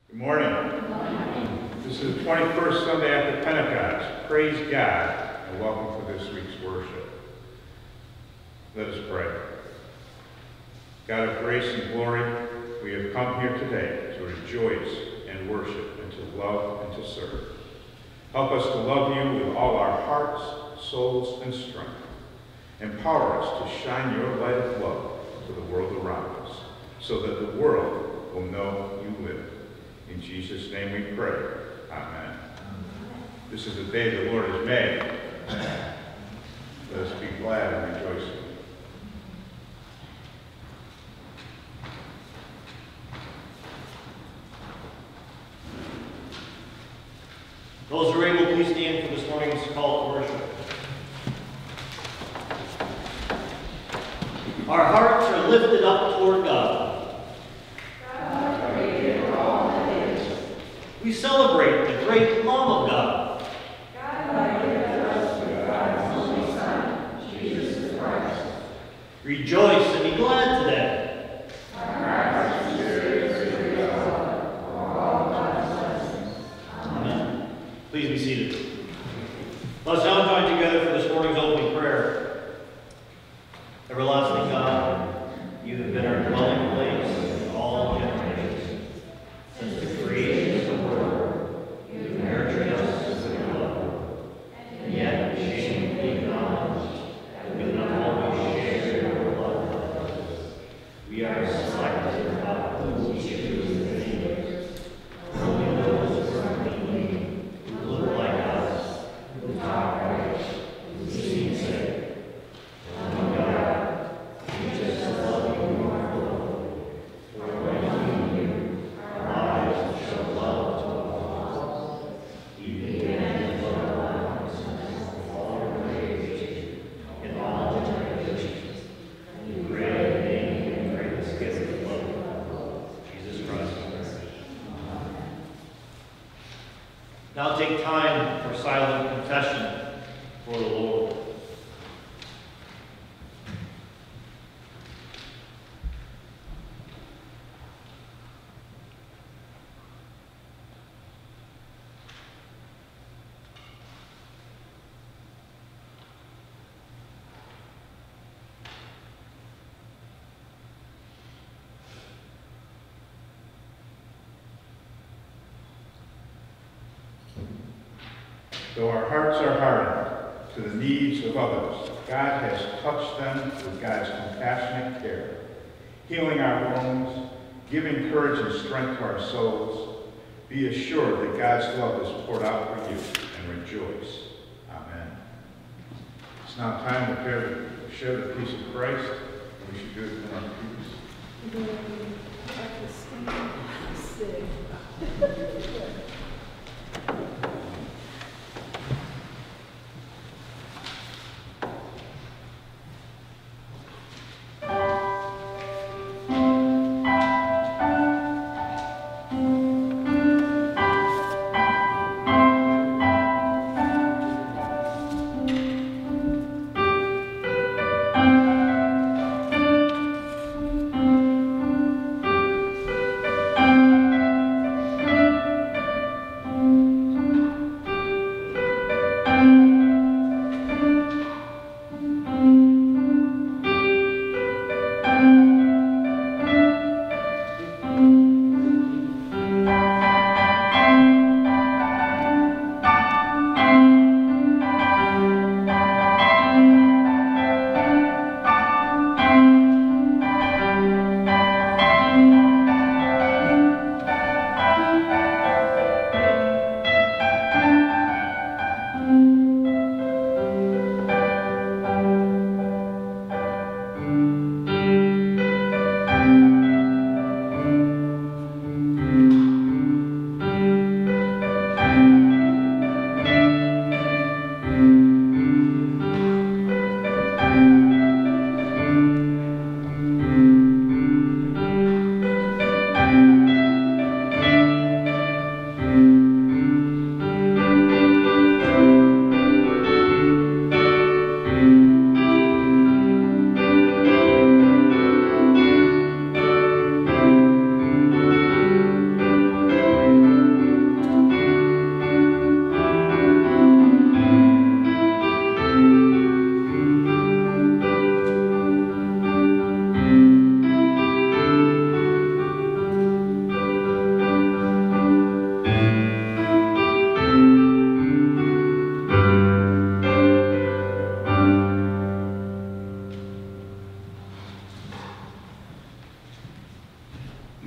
Good morning. Good morning. This is the 21st Sunday after Pentecost. Praise God and welcome to this week's worship. Let us pray. God of grace and glory, we have come here today to rejoice and worship and to love and to serve. Help us to love you with all our hearts, souls, and strength. Empower us to shine your light of love to the world around us so that the world will know you live. In Jesus' name we pray. Amen. This is the day the Lord has made. Let us be glad and rejoice. Those who are able, please stand for this morning's call to worship. Our hearts are lifted up toward God. God created all that is. We celebrate the great love of God. God gave us through God's only Son, Jesus Christ. Rejoice and be glad today. Our hearts and spirits are God for all God's blessings. Amen. Please be seated. Let us now join together for this morning's opening prayer. Everlasting God, you have been our dwelling place in all generations. Since the creation of the world, you have nurtured us with your love. And yet, shamefully acknowledge that we do not always share your love with others. We are selected about who we choose as neighbors. Only those who are clean, who look like us, who talk right, who seem safe. Oh God, we just love you more fully. For when we knew, our lives show love to all. You began to love us with all creation in all generations. You great name and greatest gift of love, Jesus Christ. Now take time for silent confession for the Lord. Though our hearts are hardened to the needs of others, God has touched them with God's compassionate care, healing our wounds, giving courage and strength to our souls. Be assured that God's love is poured out for you, and rejoice. Amen. It's now time to share the peace of Christ, and we should do it in our peace.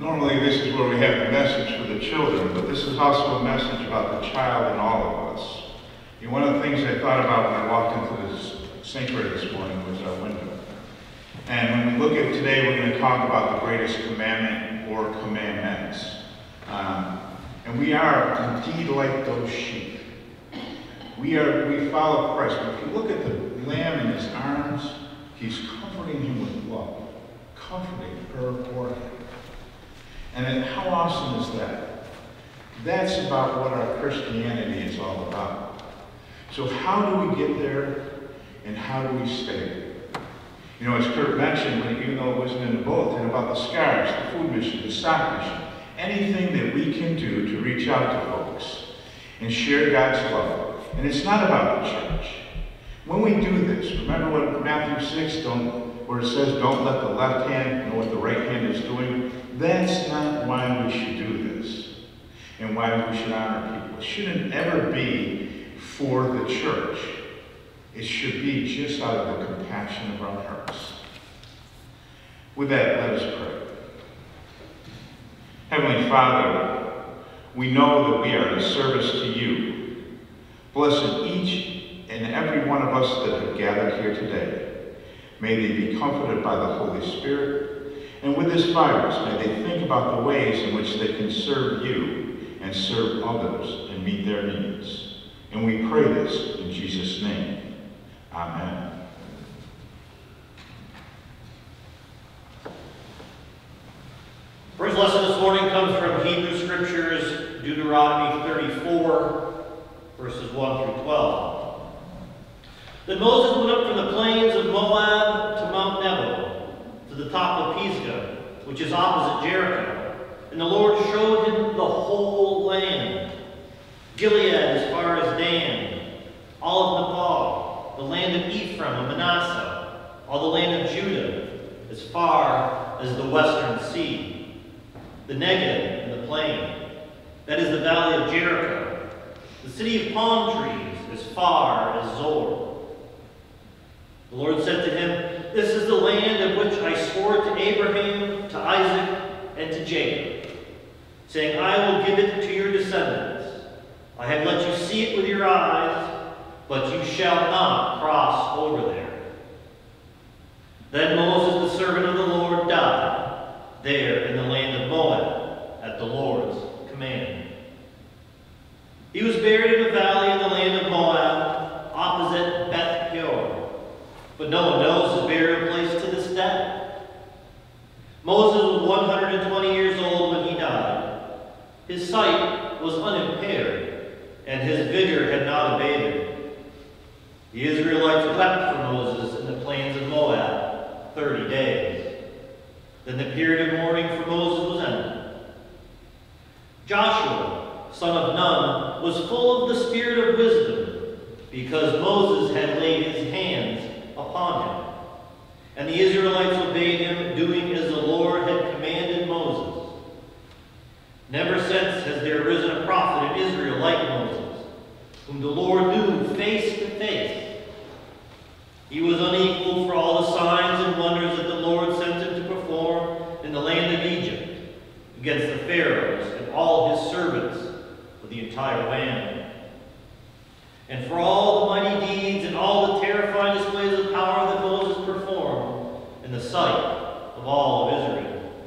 Normally this is where we have the message for the children, but this is also a message about the child in all of us. And one of the things I thought about when I walked into this sanctuary this morning was our window. And when we look at today, we're going to talk about the greatest commandment or commandments. And we are indeed like those sheep. We follow Christ. But if you look at the lamb in his arms, he's comforting him with love, comforting her or him. And then how awesome is that? That's about what our Christianity is all about. So how do we get there, and how do we stay there? You know, as Kurt mentioned, even though it wasn't in the bulletin, about the scars, the food mission, the sock mission, anything that we can do to reach out to folks and share God's love. And it's not about the church. When we do this, remember what Matthew 6, where it says, don't let the left hand know what the right hand is doing? That's not why we should do this and why we should honor people. It shouldn't ever be for the church. It should be just out of the compassion of our hearts. With that, let us pray. Heavenly Father, we know that we are in service to you. Bless each and every one of us that have gathered here today. May they be comforted by the Holy Spirit. And with this virus, may they think about the ways in which they can serve you and serve others and meet their needs. And we pray this in Jesus' name. Amen. First lesson this morning comes from Hebrew Scriptures, Deuteronomy 34, verses 1 through 12. Then Moses went up from the plains of Moab to Mount Nebo, to the top of Pisgah, which is opposite Jericho. And the Lord showed him the whole land, Gilead as far as Dan, all of Nepal, the land of Ephraim and Manasseh, all the land of Judah, as far as the western sea, the Negev and the plain, that is the valley of Jericho, the city of palm trees, as far as Zor. The Lord said to him, this is the land of which I swore to Abraham, to Isaac, and to Jacob, saying, I will give it to your descendants. I have let you see it with your eyes, but you shall not cross over there. Then Moses, the servant of the Lord, died there in the land of Moab at the Lord's command. He was buried in a valley in the land of Moab, opposite Beth Peor, but no one knows his burial place to this day. Moses was 120 years old when he died. His sight was unimpaired, and his vigor had not abated. The Israelites wept for Moses in the plains of Moab 30 days. Then the period of mourning for Moses was ended. Joshua, son of Nun, was full of the spirit of wisdom, because Moses had laid his hands upon him. And the Israelites obeyed him, doing as the Lord had commanded Moses. Never since has there arisen a prophet in Israel like Moses, whom the Lord knew face to face. He was unequaled for all the signs and wonders that the Lord sent him to perform in the land of Egypt, against the pharaohs and all his servants of the entire land. And for all the mighty deeds and all the terrifying displays of power that Moses performed in the sight of all of Israel.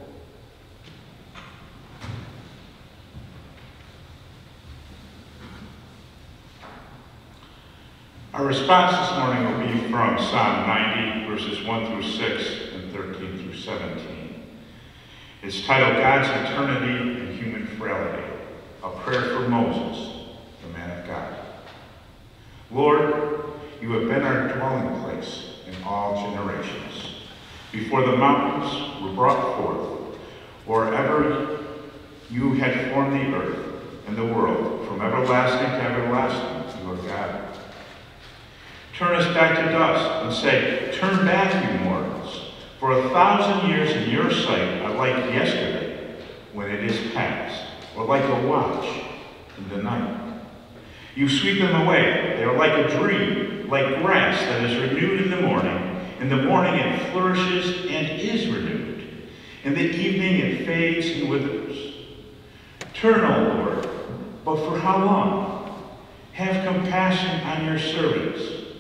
Our response this morning will be from Psalm 90, verses 1 through 6 and 13 through 17. It's titled, God's Eternity and Human Frailty, a prayer for Moses, the man of God. Lord, you have been our dwelling place in all generations. Before the mountains were brought forth, or ever you had formed the earth and the world, from everlasting to everlasting, you are God. Turn us back to dust and say, turn back, you mortals, for 1,000 years in your sight are like yesterday when it is past, or like a watch in the night. You sweep them away. They are like a dream, like grass that is renewed in the morning. In the morning it flourishes and is renewed. In the evening it fades and withers. Turn, O Lord, but for how long? Have compassion on your servants.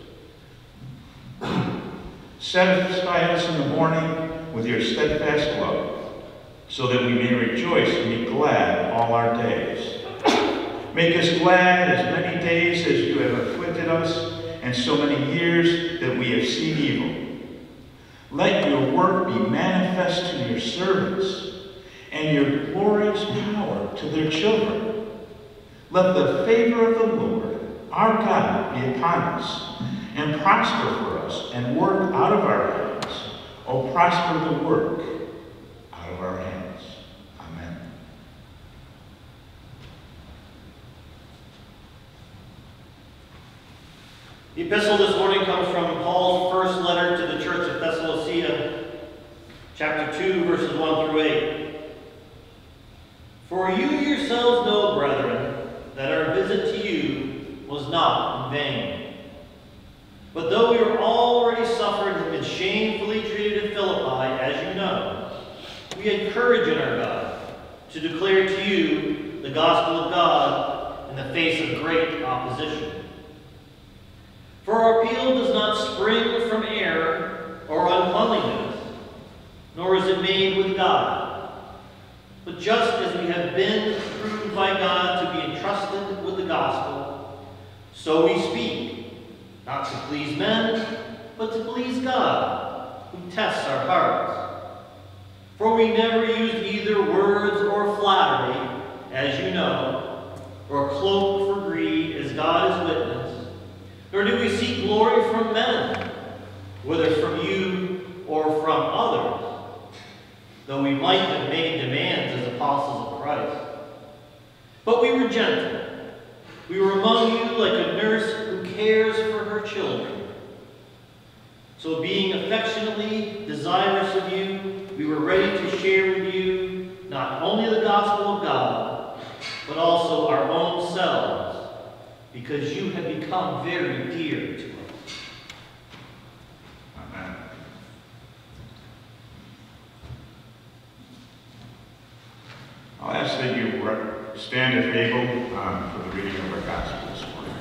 Satisfy us in the morning with your steadfast love, so that we may rejoice and be glad all our days. Make us glad as many days as you have afflicted us, and so many years that we have seen evil. Let your work be manifest to your servants, and your glorious power to their children. Let the favor of the Lord, our God, be upon us, and prosper for us, and work out of our hands. O prosper the work out of our hands. Amen. The epistle this morning comes from Paul's first letter to the church of Thessalonica, chapter 2, verses 1 through 8. For you yourselves know, brethren, that our visit to you was not in vain. But though we were already suffered and been shamefully treated in Philippi, as you know, we had courage in our God to declare to you the gospel of God in the face of great opposition. For our appeal does not spring from error or uncleanliness, nor is it made with God. But just as we have been approved by God to be entrusted with the gospel, so we speak, not to please men, but to please God, who tests our hearts. For we never used either words or flattery, as you know, or cloak for greed, as God is witness, nor do we seek glory from men, whether from you or from others, though we might have made demands as apostles of Christ. But we were gentle. We were among you like a nurse who cares for her children. So being affectionately desirous of you, we were ready to share with you not only the gospel of God, but also our own selves, because you have become very dear to us. Amen. I'll ask that you stand if able for the reading of our gospel this morning.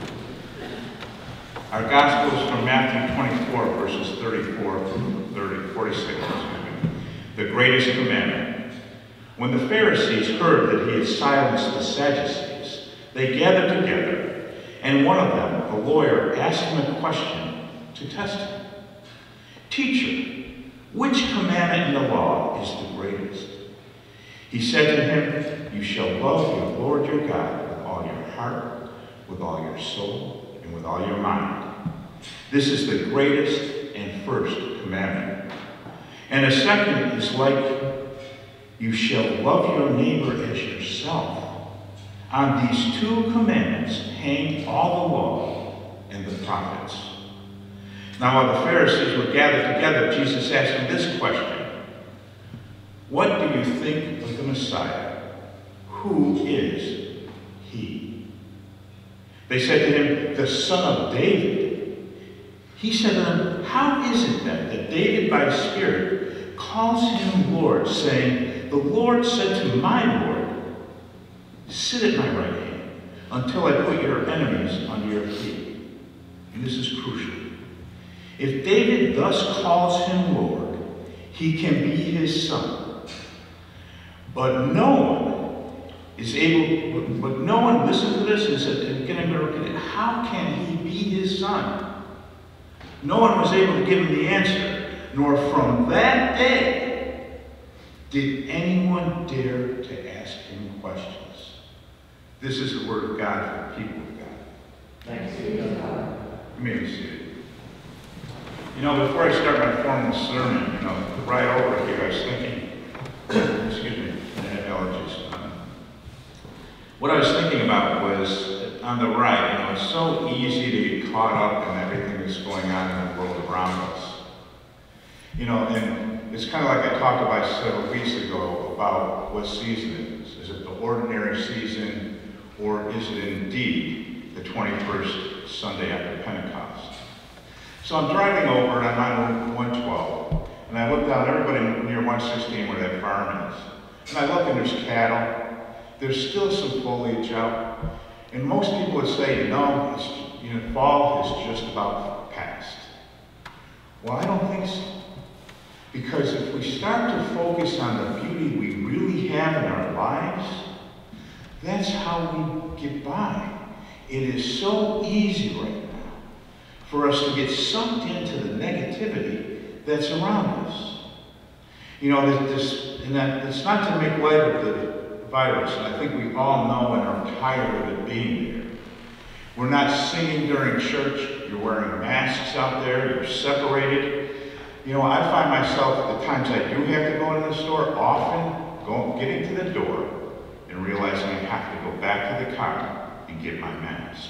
Our gospel is from Matthew 24, verses 34 through 46. The greatest commandment. When the Pharisees heard that he had silenced the Sadducees, they gathered together, and one of them, a lawyer, asked him a question to test him. Teacher, which commandment in the law is the greatest? He said to him, you shall love your Lord your God with all your heart, with all your soul, and with all your mind. This is the greatest and first commandment. And a second is like, you shall love your neighbor as yourself. On these two commandments hang all the law and the prophets. Now while the Pharisees were gathered together, Jesus asked them this question. What do you think of the Messiah? Who is he? They said to him, the son of David. He said to them, how is it then that David by the Spirit calls him Lord, saying, the Lord said to my Lord, sit at my right hand until I put your enemies under your feet. And this is crucial. If David thus calls him Lord, he can be his son. But no one is able, listen to this, and said, again, I'm going to repeat it. How can he be his son? No one was able to give him the answer, nor from that day did anyone dare to ask him questions. This is the word of God for the people of God. Thanks be to God. You may be seated. You know, before I start my formal sermon, right over here, I was thinking, excuse me, I had allergies. What I was thinking about was, on the right, it's so easy to get caught up in everything that's going on in the world around us. And it's kind of like I talked about several weeks ago about what season it is. Is it the ordinary season, or is it indeed the 21st Sunday after Pentecost? So I'm driving over, and I'm on 112. and I look down, everybody near 116 where that farm is. And I look and there's cattle. There's still some foliage out. And most people would say, no, fall is just about past. Well, I don't think so. Because if we start to focus on the beauty we really have in our lives, that's how we get by. It is so easy right now for us to get sucked into the negativity that's around us. You know, it's not to make light of the virus, and I think we all know and are tired of it being there. We're not singing during church. You're wearing masks out there. You're separated. You know, I find myself at the times I do have to go into the store, often getting to the door and realizing I have to go back to the car and get my mask.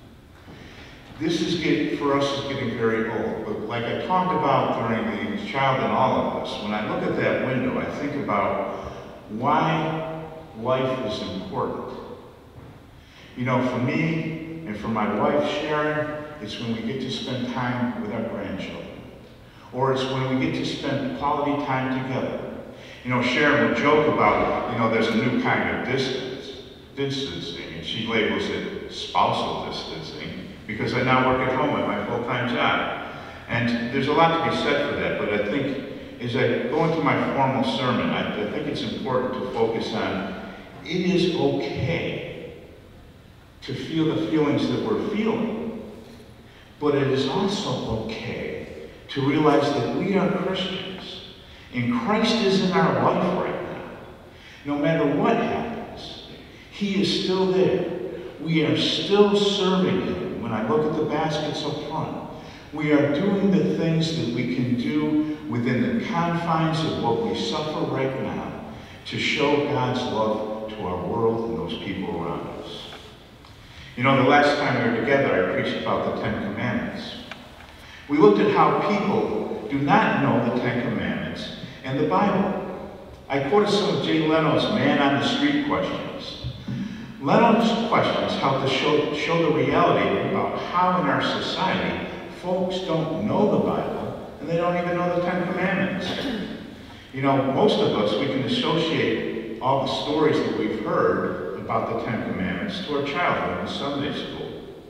This is for us is getting very old. But like I talked about during the Child in All of Us, when I look at that window, I think about why life is important. You know, for me and for my wife, Sharon, it's when we get to spend time with our grandchildren. Or it's when we get to spend quality time together. You know, Sharon would joke about, you know, there's a new kind of distancing, and she labels it spousal distancing, because I now work at home at my full-time job. And there's a lot to be said for that, but I think as I go into my formal sermon, I think it's important to focus on it is okay to feel the feelings that we're feeling, but it is also okay to realize that we are Christians, and Christ is in our life right now. No matter what happens, He is still there. We are still serving Him. When I look at the baskets up front, we are doing the things that we can do within the confines of what we suffer right now to show God's love to our world and those people around us. You know, the last time we were together, I preached about the 10 Commandments. We looked at how people do not know the 10 Commandments and the Bible. I quoted some of Jay Leno's Man on the Street questions. Leno's questions help to show the reality about how in our society folks don't know the Bible and they don't even know the 10 Commandments. You know, most of us, we can associate all the stories that we've heard about the 10 Commandments to our childhood in Sunday school.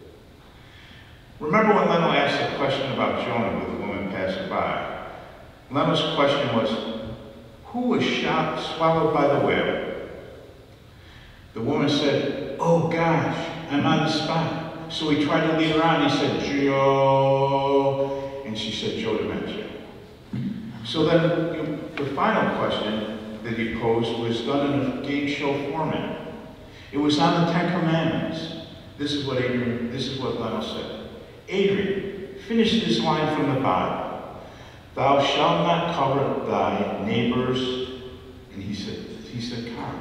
Remember when Leno asked a question about Jonah with a woman passing by? Leno's question was, who was swallowed by the whale? The woman said, oh gosh, I'm on the spot. So he tried to lead her on. He said, Joe. And she said, Joe DiMaggio. So then the final question that he posed was done in a game show format. It was on the 10 Commandments. This is what Leno said. Adrian, finish this line from the Bible. Thou shalt not covet thy neighbor's, and he said, Carl.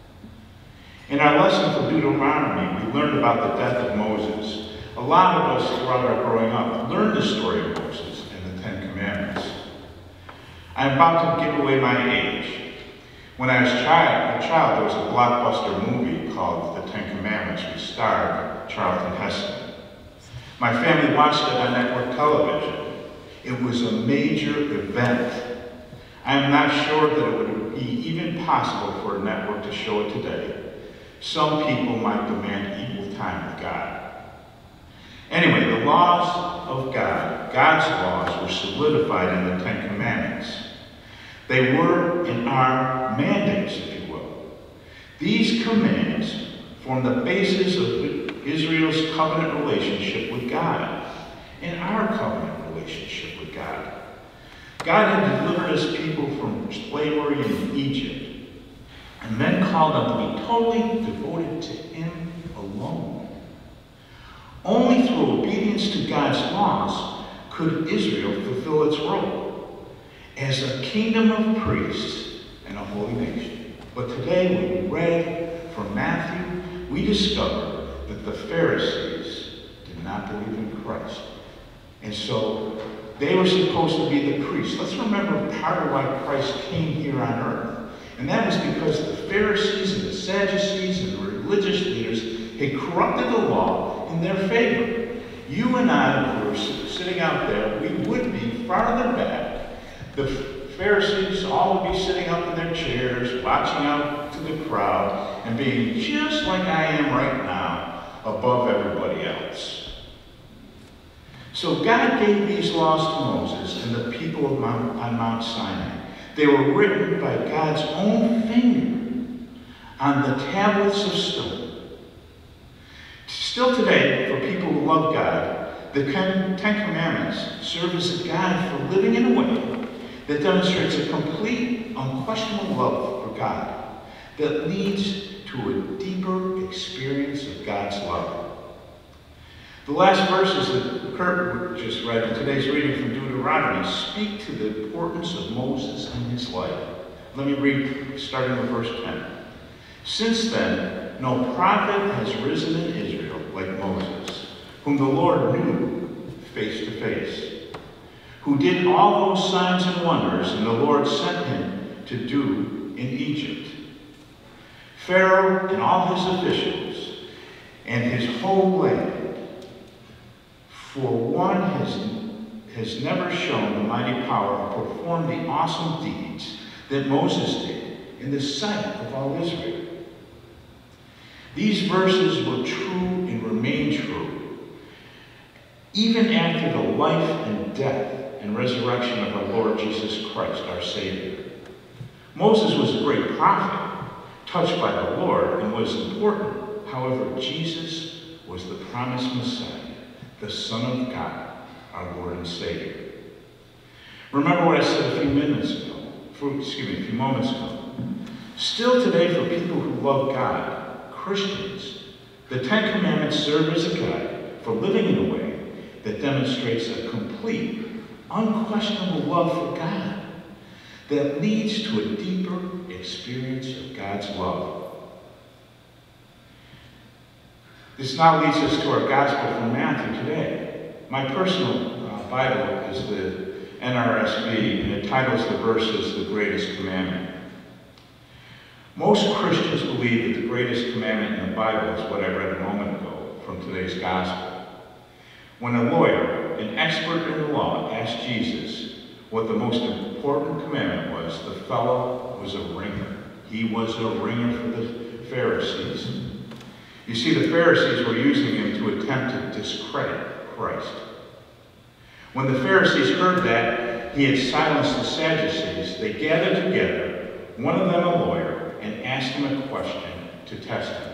In our lesson from Deuteronomy, we learned about the death of Moses. A lot of us throughout our growing up learned the story of Moses and the 10 Commandments. I'm about to give away my age. When I was a child, there was a blockbuster movie called The 10 Commandments, which starred Charlton Heston. My family watched it on network television. It was a major event. I'm not sure that it would be even possible for a network to show it today. Some people might demand equal time with God. Anyway, the laws of God, God's laws, were solidified in the 10 Commandments. They were and are mandates, if you will. These commands form the basis of Israel's covenant relationship with God and our covenant relationship with God. God had delivered his people from slavery in Egypt and then called them to be totally devoted to him alone. Only through obedience to God's laws could Israel fulfill its role as a kingdom of priests and a holy nation. But today, when we read from Matthew, we discover that the Pharisees did not believe in Christ. And so they were supposed to be the priests. Let's remember part of why Christ came here on earth. And that was because the Pharisees and the Sadducees and the religious leaders had corrupted the law in their favor. You and I, who are sitting out there, we would be farther back. The Pharisees all would be sitting up in their chairs, watching out to the crowd, and being just like I am right now, above everybody else. So God gave these laws to Moses and the people on Mount Sinai. They were written by God's own finger on the tablets of stone. Still today, for people who love God, the Ten Commandments serve as a guide for living in a way that demonstrates a complete, unquestionable love for God that leads to a deeper experience of God's love. The last verses that Kurt just read in today's reading from Deuteronomy speak to the importance of Moses and his life. Let me read, starting with verse 10. Since then, no prophet has risen in Israel like Moses, whom the Lord knew face to face, who did all those signs and wonders and the Lord sent him to do in Egypt. Pharaoh and all his officials and his whole land, for one has never shown the mighty power or performed the awesome deeds that Moses did in the sight of all Israel. These verses were true and remain true, even after the life and death and resurrection of our Lord Jesus Christ, our Savior. Moses was a great prophet, touched by the Lord, and was important. However, Jesus was the promised Messiah, the Son of God, our Lord and Savior. Remember what I said a few moments ago. Still today, for people who love God, Christians, the Ten Commandments serve as a guide for living in a way that demonstrates a complete, unquestionable love for God that leads to a deeper experience of God's love. This now leads us to our gospel from Matthew today. My personal Bible is the NRSV, and it titles the verses, The Greatest Commandment. Most Christians believe that the greatest commandment in the Bible is what I read a moment ago from today's gospel. When a lawyer, an expert in the law, asked Jesus what the most important commandment was, the fellow was a ringer. He was a ringer for the Pharisees. You see, the Pharisees were using him to attempt to discredit Christ. When the Pharisees heard that he had silenced the Sadducees, they gathered together, one of them a lawyer, and asked him a question to test him.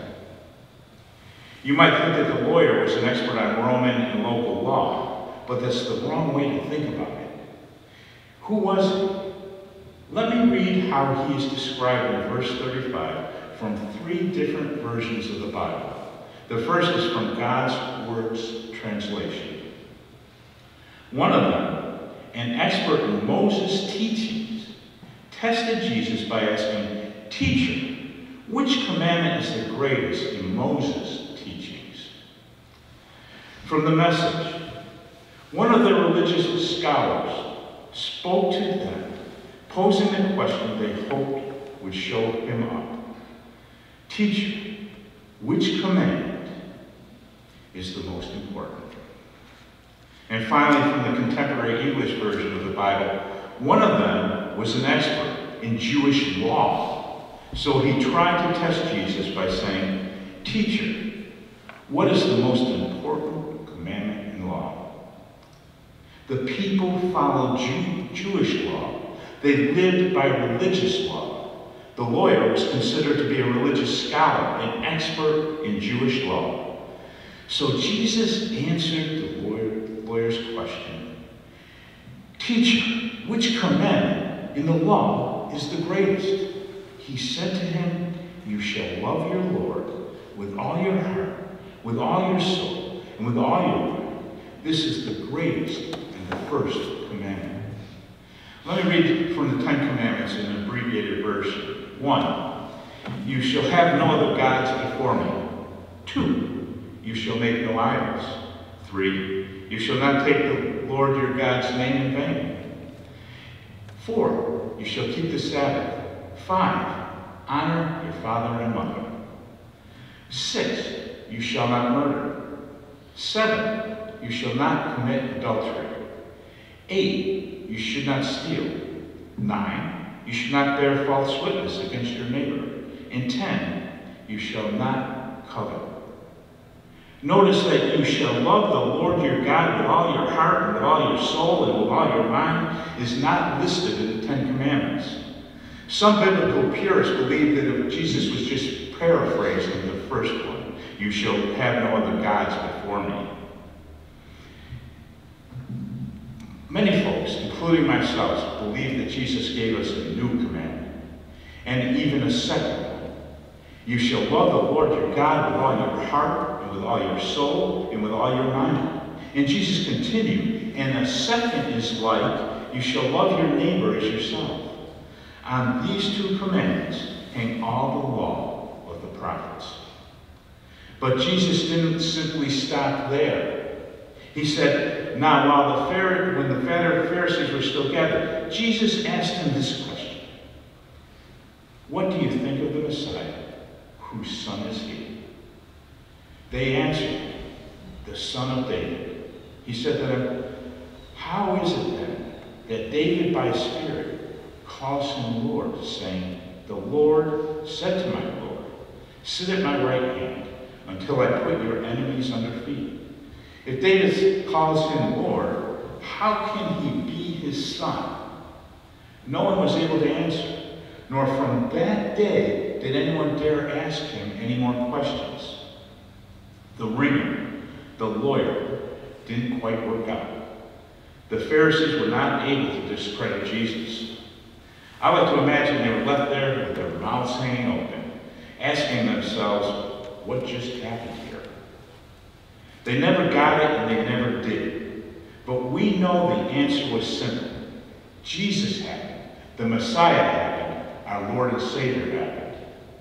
You might think that the lawyer was an expert on Roman and local law, but that's the wrong way to think about it. Who was he? Let me read how he is described in verse 35 from 3 different versions of the Bible. The first is from God's Words translation. One of them, an expert in Moses' teachings, tested Jesus by asking, "Teacher, which commandment is the greatest in Moses' teachings?" From the Message, one of the religious scholars spoke to them, posing the question they hoped would show him up. "Teacher, which commandment is the most important?" And finally, from the contemporary English version of the Bible, one of them was an expert in Jewish law. So he tried to test Jesus by saying, "Teacher, what is the most important commandment in law?" The people followed Jewish law. They lived by religious law. The lawyer was considered to be a religious scholar, an expert in Jewish law. So Jesus answered the lawyer's question. "Teacher, which commandment in the law is the greatest?" He said to him, "You shall love your Lord with all your heart, with all your soul, and with all your mind. This is the greatest and the first commandment." Let me read from the 10 Commandments in an abbreviated version. 1, you shall have no other gods before me. 2, you shall make no idols. 3, you shall not take the Lord your God's name in vain. 4, you shall keep the Sabbath. 5, honor your father and mother. 6, you shall not murder. 7, you shall not commit adultery. 8, you should not steal. 9, you should not bear false witness against your neighbor. And 10, you shall not covet. Notice that you shall love the Lord your God with all your heart, and with all your soul, and with all your mind is not listed in the 10 Commandments. Some biblical purists believe that if Jesus was just paraphrasing the first one, you shall have no other gods before me. Many folks, including myself, believe that Jesus gave us a new commandment, and even a second one. You shall love the Lord your God with all your heart, and with all your soul, and with all your mind. And Jesus continued, and a second is like, you shall love your neighbor as yourself. On these 2 commandments hang all the law of the prophets. But Jesus didn't simply stop there. He said, now when the Pharisees were still gathered, Jesus asked them this question. What do you think of the Messiah? Whose son is he? They answered, the son of David. He said to them, how is it then that David by Spirit calls him Lord, saying, the Lord said to my Lord, sit at my right hand until I put your enemies under feet. If David calls him Lord, how can he be his son? No one was able to answer, nor from that day did anyone dare ask him any more questions. The ringer, the lawyer, didn't quite work out. The Pharisees were not able to discredit Jesus. I like to imagine they were left there with their mouths hanging open, asking themselves, what just happened here? They never got it and they never did. But we know the answer was simple. Jesus happened. The Messiah happened. Our Lord and Savior happened.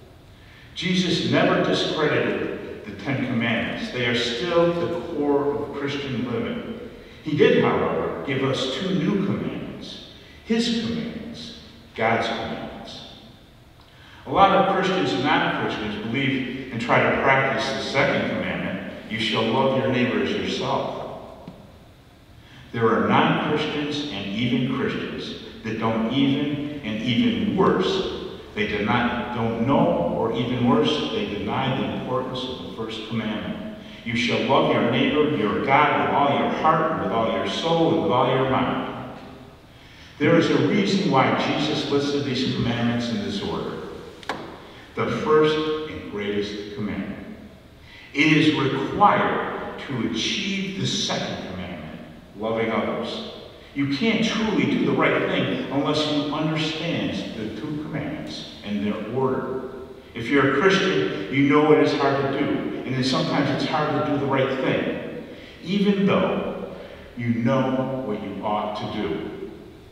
Jesus never discredited the 10 Commandments. They are still the core of Christian living. He did, however, give us 2 new commandments. His commandments, God's commandments. A lot of Christians and non-Christians believe and try to practice the second commandment, you shall love your neighbor as yourself. There are non-Christians and even Christians that don't even, and even worse, they don't know, or even worse, they deny the importance of the first commandment. You shall love your neighbor, your God, with all your heart, and with all your soul, and with all your mind. There is a reason why Jesus listed these commandments in this order. The first and greatest commandment. It is required to achieve the second commandment, loving others. You can't truly do the right thing unless you understand the 2 commandments and their order. If you're a Christian, you know it is hard to do, and then sometimes it's hard to do the right thing, even though you know what you ought to do.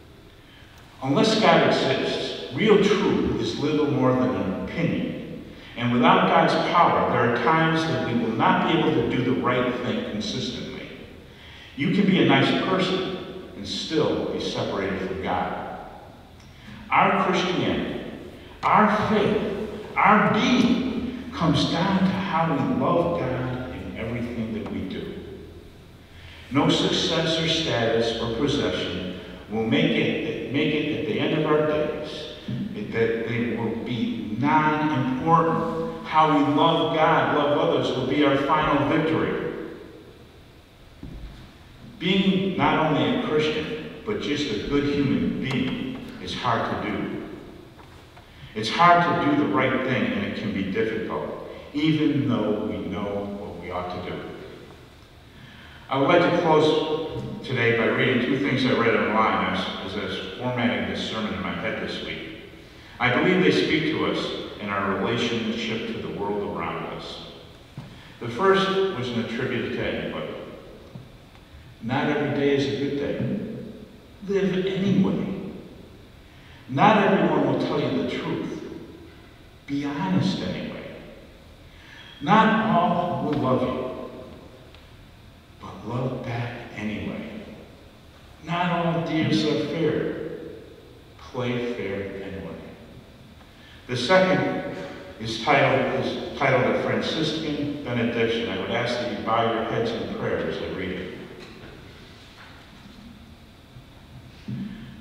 Unless God exists, real truth is little more than an opinion, and without God's power, there are times that we will not be able to do the right thing consistently. You can be a nice person and still be separated from God. Our Christianity, our faith, our being comes down to how we love God in everything that we do. No success or status or possession will make it at the end of our days. That they will be non-important. How we love God, love others will be our final victory. Being not only a Christian, but just a good human being is hard to do. It's hard to do the right thing, and it can be difficult, even though we know what we ought to do. I would like to close today by reading 2 things I read online as I was formatting this sermon in my head this week. I believe they speak to us in our relationship to the world around us. The first wasn't attributed to anybody. Not every day is a good day. Live anyway. Not everyone will tell you the truth. Be honest anyway. Not all will love you, but love back anyway. Not all deals are fair. Play fair anyway. The second is titled A Franciscan Benediction. I would ask that you bow your heads in prayer as I read it.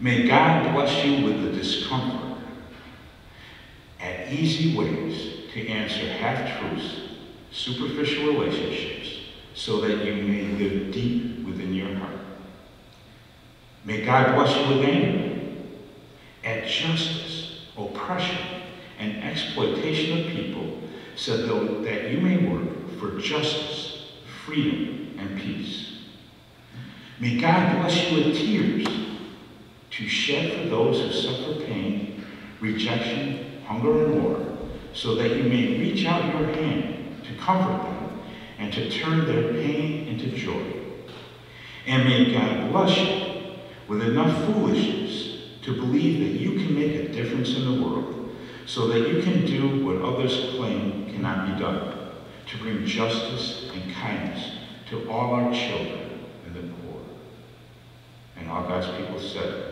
May God bless you with the discomfort and easy ways to answer half-truths, superficial relationships, so that you may live deep within your heart. May God bless you with anger at justice, oppression, and exploitation of people, so that you may work for justice, freedom, and peace. May God bless you with tears to shed for those who suffer pain, rejection, hunger, and war, so that you may reach out your hand to comfort them and to turn their pain into joy. And may God bless you with enough foolishness to believe that you can make a difference in the world, so that you can do what others claim cannot be done, to bring justice and kindness to all our children and the poor. And all God's people said,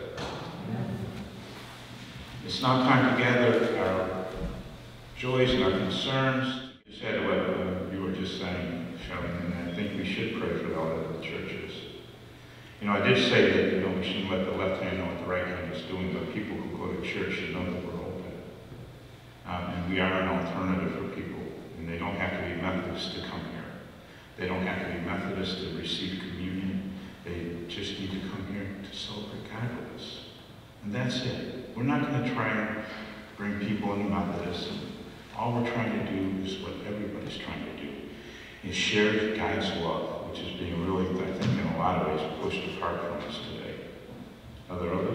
it's now time to gather our joys and our concerns. You said what you were just saying, Shelley, and I think we should pray for all of the churches. You know, I did say that, we shouldn't let the left hand know what the right hand is doing, but people who go to church should know that we're open. And we are an alternative for people. And they don't have to be Methodist to come here. They don't have to be Methodist to receive communion. They just need to come here to celebrate God with us. And that's it. We're not going to try and bring people into Methodist. All we're trying to do is what everybody's trying to do, is share God's love, which is being really, I think, in a lot of ways, pushed apart from us today. Are there others?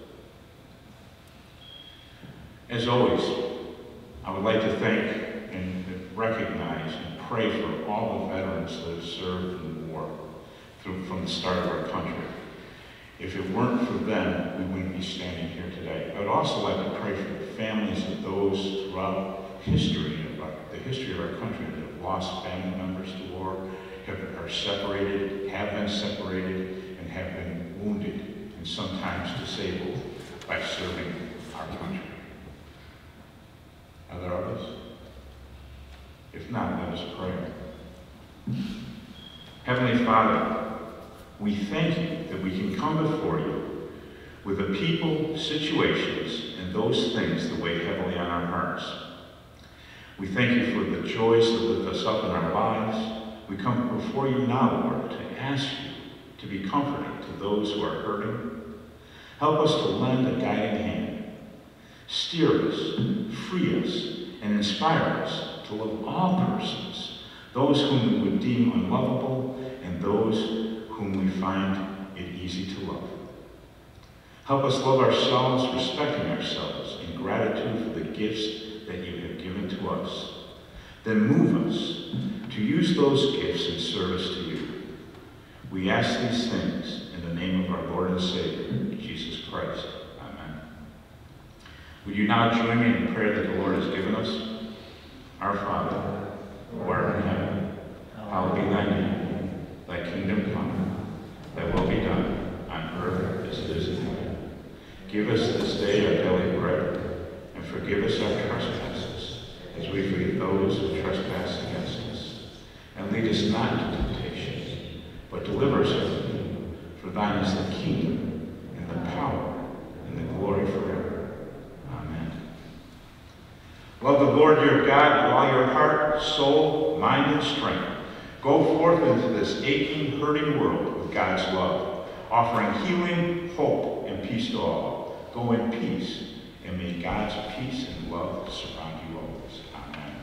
As always, I would like to thank and recognize and pray for all the veterans that have served in the war from the start of our country. If it weren't for them, we wouldn't be standing here today. I would also like to pray for the families of those throughout the history of our country that have lost family members to war, are separated, have been separated, and have been wounded and sometimes disabled by serving our country. Are there others? If not, let us pray. Heavenly Father, we thank you that we can come before you with the people, situations, and those things that weigh heavily on our hearts. We thank you for the joys that lift us up in our lives. We come before you now, Lord, to ask you to be comforting to those who are hurting. Help us to lend a guiding hand. Steer us, free us, and inspire us to love all persons, those whom we would deem unlovable and those whom we find it easy to love. Help us love ourselves, respecting ourselves, in gratitude for the gifts that you have given to us. Then move us to use those gifts in service to you. We ask these things in the name of our Lord and Savior, Jesus Christ. Amen. Would you now join me in the prayer that the Lord has given us? Our Father, who art in heaven, hallowed be thy name. Thy kingdom come, thy will be done, on earth as it is in heaven. Give us this day our daily bread, and forgive us our trespasses, as we forgive those who trespass against us. And lead us not into temptation, but deliver us from evil. For thine is the kingdom, and the power, and the glory forever. Amen. Love the Lord your God with all your heart, soul, mind, and strength. Go forth into this aching, hurting world with God's love, offering healing, hope, and peace to all. Go in peace, and may God's peace and love surround you always. Amen.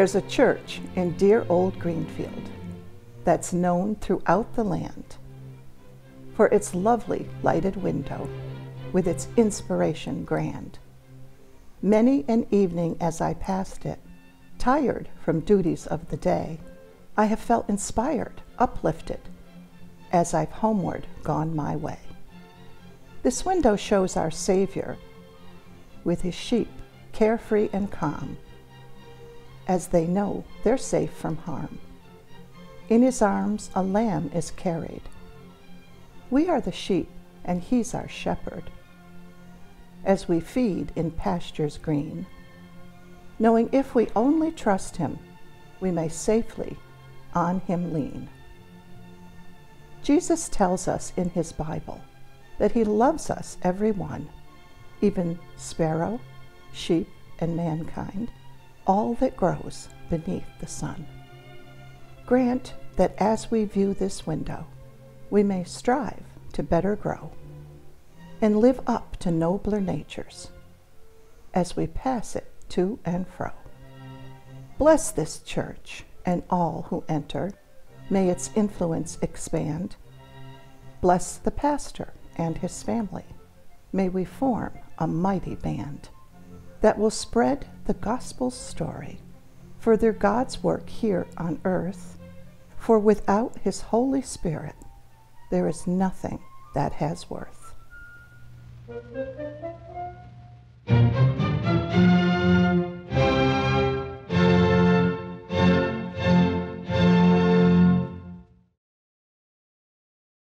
There's a church in dear old Greenfield that's known throughout the land for its lovely lighted window with its inspiration grand. Many an evening as I passed it, tired from duties of the day, I have felt inspired, uplifted, as I've homeward gone my way. This window shows our Savior with his sheep, carefree and calm, as they know they're safe from harm. In his arms a lamb is carried. We are the sheep, and he's our shepherd, as we feed in pastures green, knowing if we only trust him, we may safely on him lean. Jesus tells us in his Bible that he loves us every one, even sparrow, sheep, and mankind, all that grows beneath the sun. Grant that as we view this window, we may strive to better grow and live up to nobler natures as we pass it to and fro. Bless this church and all who enter, may its influence expand. Bless the pastor and his family, may we form a mighty band that will spread the gospel's story, further God's work here on earth, for without his Holy Spirit, there is nothing that has worth.